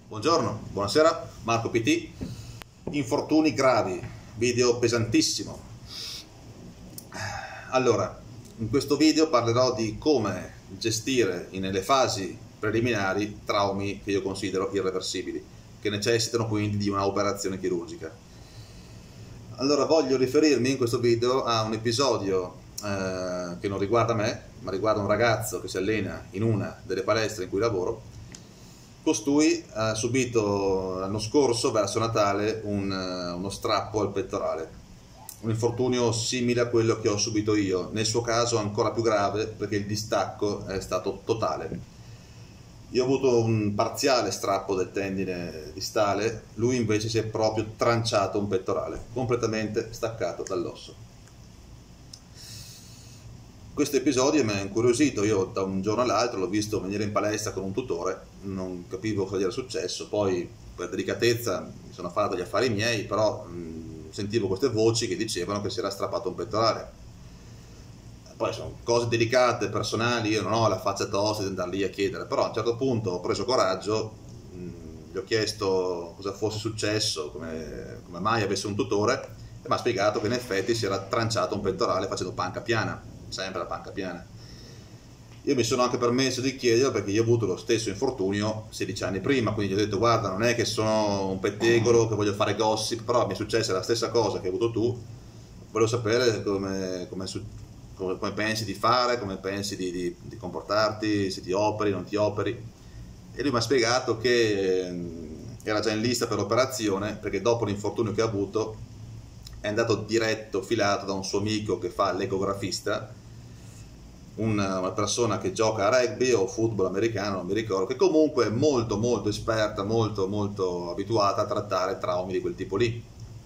Buongiorno, buonasera, Marco PT. Infortuni gravi, video pesantissimo. Allora, in questo video parlerò di come gestire nelle fasi preliminari traumi che io considero irreversibili, che necessitano quindi di una operazione chirurgica. Allora, voglio riferirmi in questo video a un episodio che non riguarda me, ma riguarda un ragazzo che si allena in una delle palestre in cui lavoro. Costui ha subito l'anno scorso, verso Natale, uno strappo al pettorale, un infortunio simile a quello che ho subito io, nel suo caso ancora più grave perché il distacco è stato totale. Io ho avuto un parziale strappo del tendine distale, lui invece si è proprio tranciato un pettorale, completamente staccato dall'osso. Questo episodio mi ha incuriosito, io da un giorno all'altro l'ho visto venire in palestra con un tutore, non capivo cosa gli era successo, poi per delicatezza mi sono fatto gli affari miei, però sentivo queste voci che dicevano che si era strappato un pettorale. Poi sono cose delicate, personali, io non ho la faccia tosta di andare lì a chiedere, però a un certo punto ho preso coraggio, gli ho chiesto cosa fosse successo, come mai avesse un tutore, e mi ha spiegato che in effetti si era tranciato un pettorale facendo panca piana. Sempre la panca piana. Io mi sono anche permesso di chiederlo perché io ho avuto lo stesso infortunio 16 anni prima, quindi gli ho detto: guarda, non è che sono un pettegolo, che voglio fare gossip, però mi è successa la stessa cosa che hai avuto tu, volevo sapere come pensi di fare, come pensi di comportarti, se ti operi, non ti operi. E lui mi ha spiegato che era già in lista per l'operazione perché dopo l'infortunio che ha avuto è andato diretto, filato da un suo amico che fa l'ecografista, una persona che gioca a rugby o football americano, non mi ricordo, che comunque è molto molto esperta, molto abituata a trattare traumi di quel tipo lì,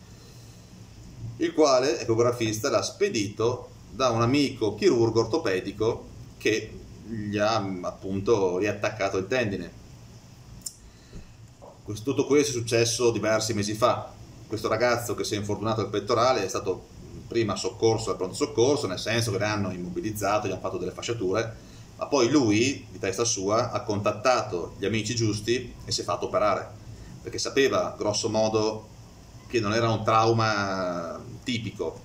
il quale ecografista l'ha spedito da un amico chirurgo ortopedico che gli ha appunto riattaccato il tendine. Tutto questo è successo diversi mesi fa. Questo ragazzo che si è infortunato al pettorale è stato prima soccorso al pronto soccorso, nel senso che le hanno immobilizzato, gli hanno fatto delle fasciature, ma poi lui, di testa sua, ha contattato gli amici giusti e si è fatto operare, perché sapeva, grosso modo, che non era un trauma tipico.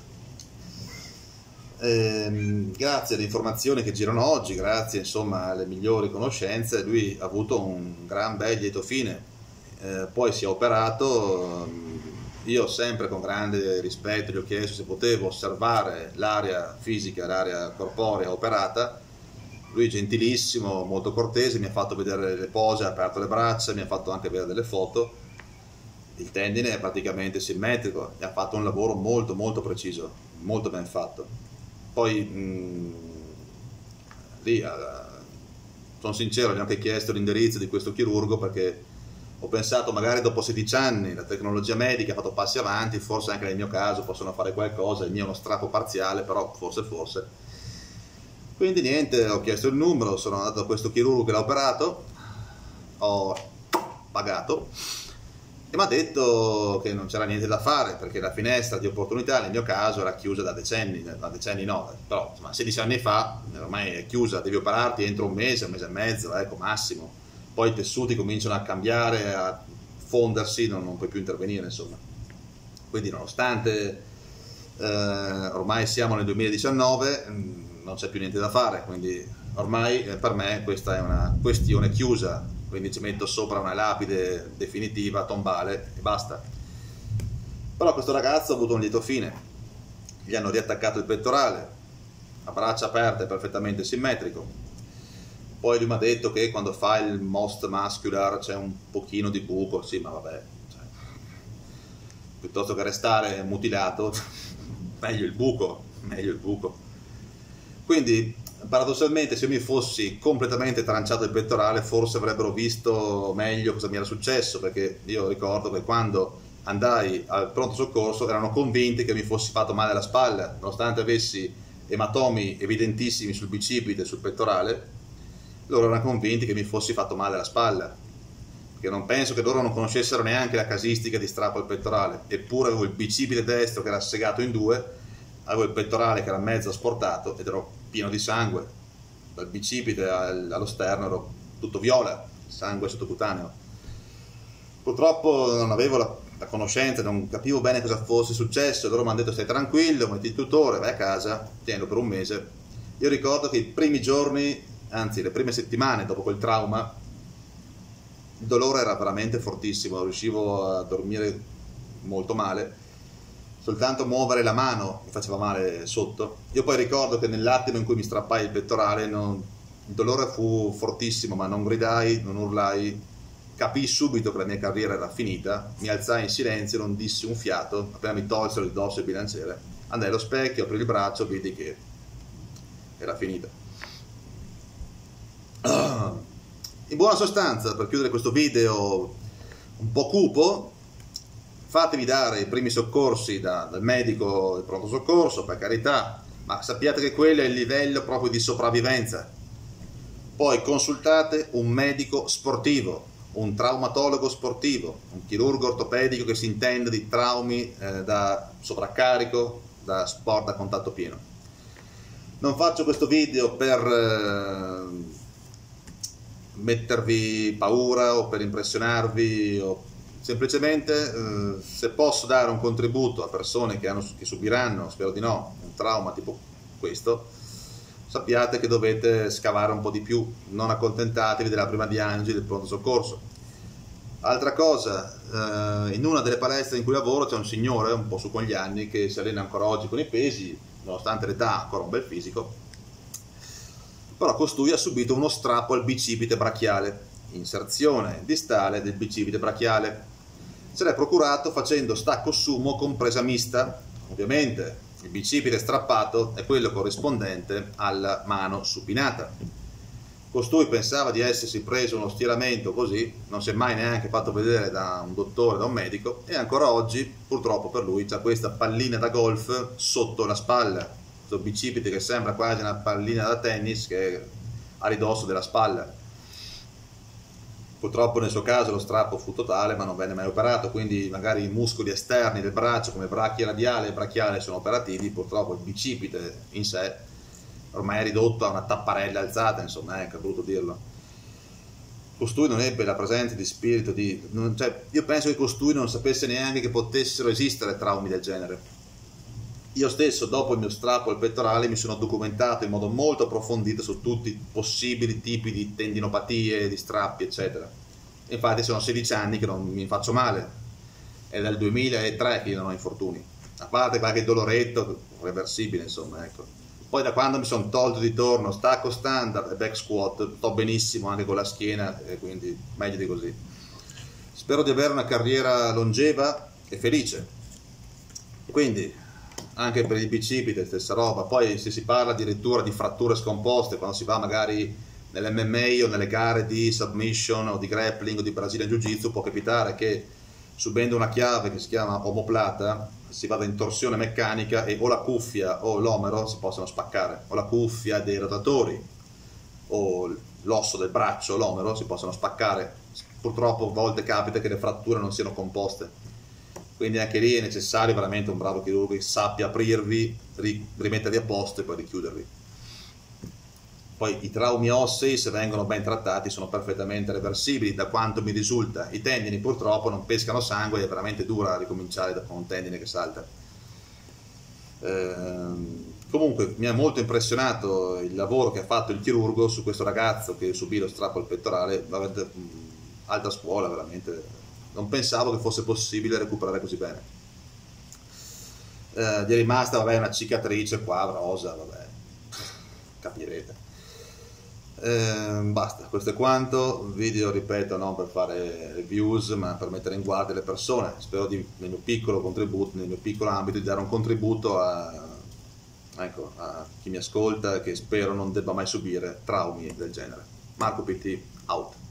Grazie alle informazioni che girano oggi, grazie insomma alle migliori conoscenze, lui ha avuto un gran bel lieto fine. Poi si è operato, io sempre con grande rispetto gli ho chiesto se potevo osservare l'area fisica, l'area corporea operata. Lui gentilissimo, molto cortese, mi ha fatto vedere le pose, ha aperto le braccia, mi ha fatto anche vedere delle foto. Il tendine è praticamente simmetrico e ha fatto un lavoro molto preciso, molto ben fatto. Poi lì sono sincero, gli ho anche chiesto l'indirizzo di questo chirurgo perché ho pensato magari dopo 16 anni la tecnologia medica ha fatto passi avanti, forse anche nel mio caso possono fare qualcosa, il mio è uno strappo parziale, però forse. Quindi niente, ho chiesto il numero, sono andato da questo chirurgo che l'ha operato, ho pagato e mi ha detto che non c'era niente da fare perché la finestra di opportunità nel mio caso era chiusa da decenni no, però insomma, 16 anni fa ormai è chiusa, devi operarti entro un mese e mezzo, ecco, massimo. Poi i tessuti cominciano a cambiare, a fondersi, non puoi più intervenire, insomma. Quindi nonostante ormai siamo nel 2019, non c'è più niente da fare, quindi ormai per me questa è una questione chiusa, quindi ci metto sopra una lapide definitiva, tombale e basta. Però questo ragazzo ha avuto un lieto fine, gli hanno riattaccato il pettorale, a braccia aperte, perfettamente simmetrico. Poi lui mi ha detto che quando fa il most muscular c'è un pochino di buco, sì, ma vabbè, cioè, piuttosto che restare mutilato, meglio il buco. Quindi, paradossalmente, se io mi fossi completamente tranciato il pettorale, forse avrebbero visto meglio cosa mi era successo, perché io ricordo che quando andai al pronto soccorso erano convinti che mi fossi fatto male alla spalla, nonostante avessi ematomi evidentissimi sul bicipite e sul pettorale. Loro erano convinti che mi fossi fatto male alla spalla, perché non penso che loro non conoscessero neanche la casistica di strappo al pettorale, eppure avevo il bicipite destro che era segato in due, avevo il pettorale che era mezzo asportato ed ero pieno di sangue, dal bicipite allo sterno ero tutto viola, sangue sottocutaneo. Purtroppo non avevo la conoscenza, non capivo bene cosa fosse successo. Loro mi hanno detto stai tranquillo, metti il tutore, vai a casa, tienilo per un mese. Io ricordo che i primi giorni, anzi le prime settimane dopo quel trauma, il dolore era veramente fortissimo, riuscivo a dormire molto male, soltanto muovere la mano mi faceva male sotto. Io poi ricordo che nell'attimo in cui mi strappai il pettorale il dolore fu fortissimo, ma non gridai, non urlai, capii subito che la mia carriera era finita, mi alzai in silenzio, non dissi un fiato. Appena mi tolsero di dosso il bilanciere, andai allo specchio, aprii il braccio, vidi che era finita. In buona sostanza, per chiudere questo video un po' cupo, fatevi dare i primi soccorsi dal medico del pronto soccorso, per carità, ma sappiate che quello è il livello proprio di sopravvivenza. Poi consultate un medico sportivo, un traumatologo sportivo, un chirurgo ortopedico che si intende di traumi da sovraccarico, da sport a contatto pieno. Non faccio questo video per mettervi paura o per impressionarvi, o semplicemente se posso dare un contributo a persone che subiranno, spero di no, un trauma tipo questo, sappiate che dovete scavare un po' di più, non accontentatevi della prima diagnosi del pronto soccorso. Altra cosa, in una delle palestre in cui lavoro c'è un signore un po' su con gli anni che si allena ancora oggi con i pesi, nonostante l'età ha ancora un bel fisico, però costui ha subito uno strappo al bicipite brachiale, inserzione distale del bicipite brachiale. Se l'è procurato facendo stacco sumo con presa mista. Ovviamente il bicipite strappato è quello corrispondente alla mano supinata. Costui pensava di essersi preso uno stiramento così, non si è mai neanche fatto vedere da un dottore, da un medico, e ancora oggi, purtroppo per lui, c'ha questa pallina da golf sotto la spalla, questo bicipite che sembra quasi una pallina da tennis che è a ridosso della spalla. Purtroppo nel suo caso lo strappo fu totale, ma non venne mai operato, quindi magari i muscoli esterni del braccio come brachia radiale e brachiale sono operativi, purtroppo il bicipite in sé ormai è ridotto a una tapparella alzata, insomma, è brutto dirlo. Costui non ebbe la presenza di spirito io penso che costui non sapesse neanche che potessero esistere traumi del genere. Io stesso, dopo il mio strappo al pettorale, mi sono documentato in modo molto approfondito su tutti i possibili tipi di tendinopatie, di strappi, eccetera. Infatti sono 16 anni che non mi faccio male, è dal 2003 che io non ho infortuni, a parte qualche doloretto reversibile, insomma, ecco. Poi da quando mi sono tolto di torno stacco standard e back squat, sto benissimo anche con la schiena, e quindi meglio di così. Spero di avere una carriera longeva e felice. Quindi anche per il bicipite stessa roba. Poi se si parla addirittura di fratture scomposte quando si va magari nell'MMA o nelle gare di submission o di grappling o di Brazilian Jiu-Jitsu, può capitare che subendo una chiave che si chiama omoplata si vada in torsione meccanica e o la cuffia o l'omero si possono spaccare, o la cuffia dei rotatori o l'osso del braccio o l'omero si possono spaccare. Purtroppo a volte capita che le fratture non siano composte, quindi anche lì è necessario veramente un bravo chirurgo che sappia aprirvi, rimettervi a posto e poi richiudervi. Poi i traumi ossei, se vengono ben trattati, sono perfettamente reversibili, da quanto mi risulta. I tendini purtroppo non pescano sangue, è veramente dura a ricominciare da un tendine che salta. Comunque mi ha molto impressionato il lavoro che ha fatto il chirurgo su questo ragazzo che subì lo strappo al pettorale, veramente alta scuola, veramente. Non pensavo che fosse possibile recuperare così bene. Gli è rimasta, vabbè, una cicatrice qua, rosa, vabbè, capirete. Basta, questo è quanto. Video, ripeto, non per fare reviews ma per mettere in guardia le persone. Spero nel mio piccolo contributo, nel mio piccolo ambito, di dare un contributo a chi mi ascolta, che spero non debba mai subire traumi del genere. Marco PT, out.